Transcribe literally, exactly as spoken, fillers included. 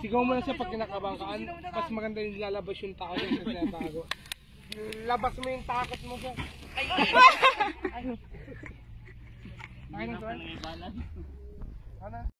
Sigaw mo na siya pag kinakabahan ka. Mas maganda yung lalabas yung takot yung sa tinatago. Labas mo yung takot mo siya. Ay! Ay! Ay! Ay! Ay!